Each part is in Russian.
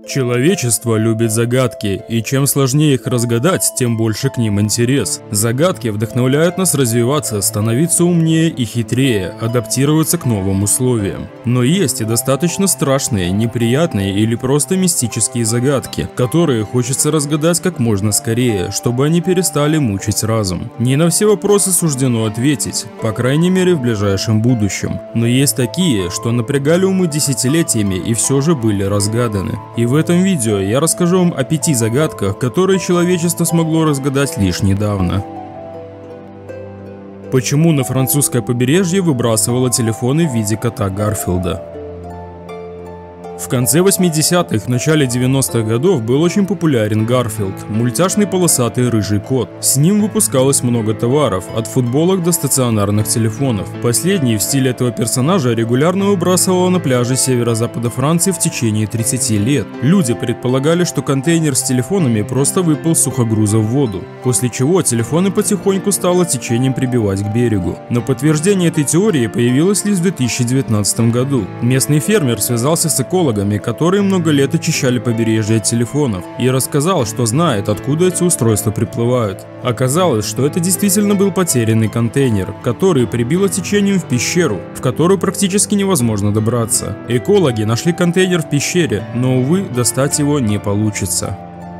Человечество любит загадки, и чем сложнее их разгадать, тем больше к ним интерес. Загадки вдохновляют нас развиваться, становиться умнее и хитрее, адаптироваться к новым условиям. Но есть и достаточно страшные, неприятные или просто мистические загадки, которые хочется разгадать как можно скорее, чтобы они перестали мучить разум. Не на все вопросы суждено ответить, по крайней мере в ближайшем будущем. Но есть такие, что напрягали умы десятилетиями и все же были разгаданы. И в этом видео я расскажу вам о 5 загадках, которые человечество смогло разгадать лишь недавно. Почему на французское побережье выбрасывало телефоны в виде кота Гарфилда? В конце 80-х, начале 90-х годов был очень популярен Гарфилд, мультяшный полосатый рыжий кот. С ним выпускалось много товаров, от футболок до стационарных телефонов. Последний в стиле этого персонажа регулярно выбрасывало на пляже северо-запада Франции в течение 30 лет. Люди предполагали, что контейнер с телефонами просто выпал с сухогруза в воду, после чего телефоны потихоньку стало течением прибивать к берегу. Но подтверждение этой теории появилось лишь в 2019 году. Местный фермер связался с экологами, которые много лет очищали побережье от телефонов, и рассказал, что знает, откуда эти устройства приплывают. Оказалось, что это действительно был потерянный контейнер, который прибило течением в пещеру, в которую практически невозможно добраться. Экологи нашли контейнер в пещере, но, увы, достать его не получится.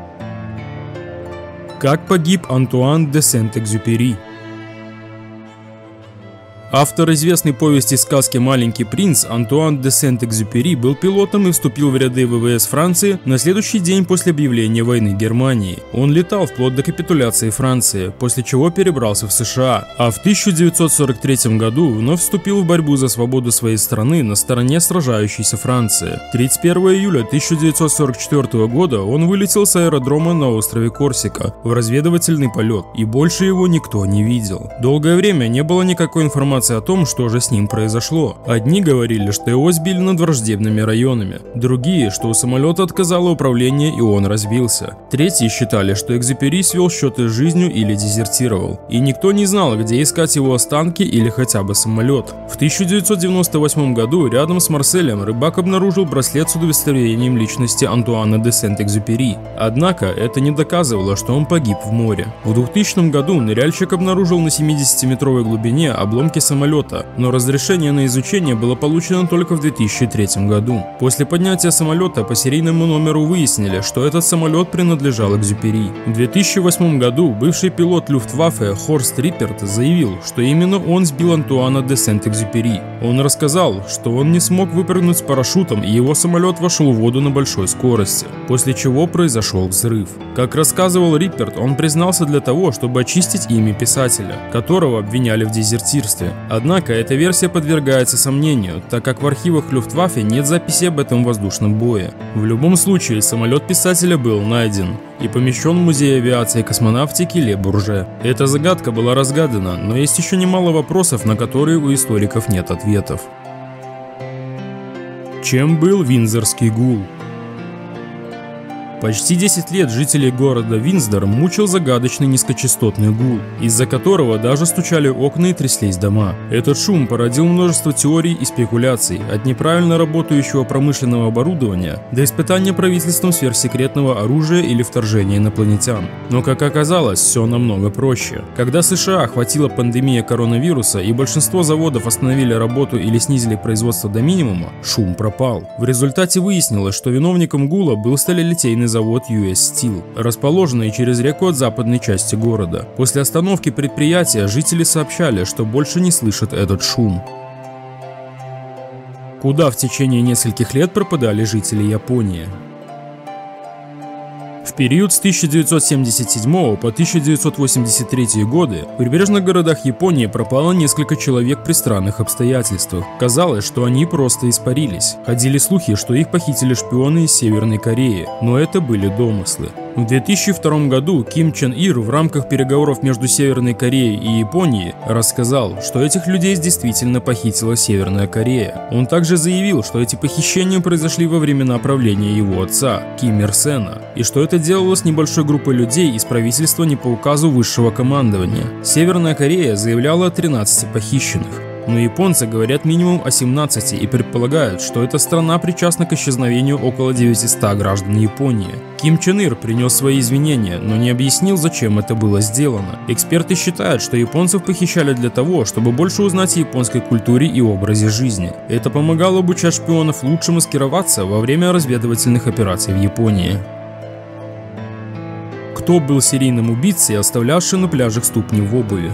Как погиб Антуан де Сент-Экзюпери? Автор известной повести сказки «Маленький принц» Антуан де Сент-Экзюпери был пилотом и вступил в ряды ВВС Франции на следующий день после объявления войны Германии. Он летал вплоть до капитуляции Франции, после чего перебрался в США, а в 1943 году вновь вступил в борьбу за свободу своей страны на стороне сражающейся Франции. 31 июля 1944 года он вылетел с аэродрома на острове Корсика в разведывательный полет, и больше его никто не видел. Долгое время не было никакой информации о том, что же с ним произошло. Одни говорили, что его сбили над враждебными районами, другие, что у самолета отказало управление и он разбился. Третьи считали, что Экзюпери свел счеты с жизнью или дезертировал, и никто не знал, где искать его останки или хотя бы самолет. В 1998 году рядом с Марселем рыбак обнаружил браслет с удостоверением личности Антуана де Сент-Экзюпери. Однако это не доказывало, что он погиб в море. В 2000 году ныряльщик обнаружил на 70-метровой глубине обломки самолета, но разрешение на изучение было получено только в 2003 году. После поднятия самолета по серийному номеру выяснили, что этот самолет принадлежал Экзюпери. В 2008 году бывший пилот Люфтваффе Хорст Рипперт заявил, что именно он сбил Антуана де Сент-Экзюпери. Он рассказал, что он не смог выпрыгнуть с парашютом, и его самолет вошел в воду на большой скорости, после чего произошел взрыв. Как рассказывал Рипперт, он признался для того, чтобы очистить имя писателя, которого обвиняли в дезертирстве. Однако эта версия подвергается сомнению, так как в архивах Люфтваффе нет записи об этом воздушном бое. В любом случае, самолет писателя был найден и помещен в Музей авиации и космонавтики Ле Бурже. Эта загадка была разгадана, но есть еще немало вопросов, на которые у историков нет ответов. Чем был Виндзорский гул? Почти 10 лет жителей города Виндзор мучил загадочный низкочастотный гул, из-за которого даже стучали окна и тряслись дома. Этот шум породил множество теорий и спекуляций, от неправильно работающего промышленного оборудования до испытания правительством сверхсекретного оружия или вторжения инопланетян. Но, как оказалось, все намного проще. Когда США охватила пандемия коронавируса и большинство заводов остановили работу или снизили производство до минимума, шум пропал. В результате выяснилось, что виновником гула был сталелитейный завод US Steel, расположенный через реку от западной части города. После остановки предприятия жители сообщали, что больше не слышат этот шум. Куда в течение нескольких лет пропадали жители Японии? В период с 1977 по 1983 годы в прибрежных городах Японии пропало несколько человек при странных обстоятельствах. Казалось, что они просто испарились. Ходили слухи, что их похитили шпионы из Северной Кореи, но это были домыслы. В 2002 году Ким Чен Ир в рамках переговоров между Северной Кореей и Японией рассказал, что этих людей действительно похитила Северная Корея. Он также заявил, что эти похищения произошли во времена правления его отца, Ким Ир Сена, и что это делалось небольшой группой людей из правительства не по указу высшего командования. Северная Корея заявляла о 13 похищенных. но японцы говорят минимум о 17 и предполагают, что эта страна причастна к исчезновению около 900 граждан Японии. Ким Чен Ир принес свои извинения, но не объяснил, зачем это было сделано. Эксперты считают, что японцев похищали для того, чтобы больше узнать о японской культуре и образе жизни. Это помогало обучать шпионов лучше маскироваться во время разведывательных операций в Японии. Кто был серийным убийцей, оставлявшим на пляжах ступни в обуви?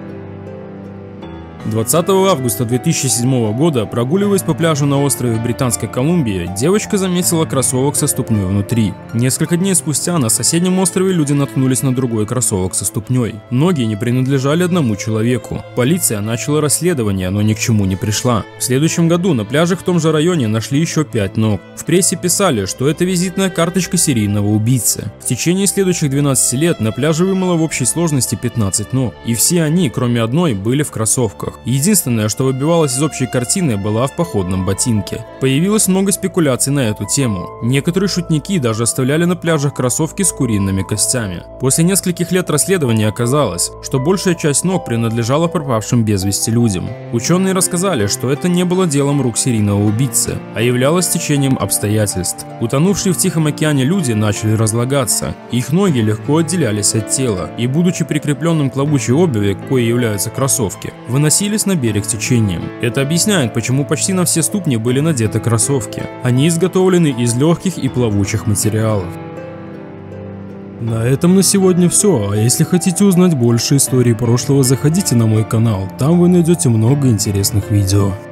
20 августа 2007 года, прогуливаясь по пляжу на острове Британской Колумбии, девочка заметила кроссовок со ступней внутри. Несколько дней спустя на соседнем острове люди наткнулись на другой кроссовок со ступней. Ноги не принадлежали одному человеку. Полиция начала расследование, но ни к чему не пришла. В следующем году на пляжах в том же районе нашли еще 5 ног. В прессе писали, что это визитная карточка серийного убийцы. В течение следующих 12 лет на пляже вымыло в общей сложности 15 ног. И все они, кроме одной, были в кроссовках. Единственное, что выбивалось из общей картины, была в походном ботинке. Появилось много спекуляций на эту тему. Некоторые шутники даже оставляли на пляжах кроссовки с куриными костями. После нескольких лет расследования оказалось, что большая часть ног принадлежала пропавшим без вести людям. Ученые рассказали, что это не было делом рук серийного убийцы, а являлось течением обстоятельств. Утонувшие в Тихом океане люди начали разлагаться, их ноги легко отделялись от тела, и, будучи прикрепленным к плавучей обуви, коей являются кроссовки, выносились на берег течением. Это объясняет, почему почти на все ступни были надеты кроссовки. Они изготовлены из легких и плавучих материалов. На этом на сегодня все, а если хотите узнать больше историй прошлого, заходите на мой канал, там вы найдете много интересных видео.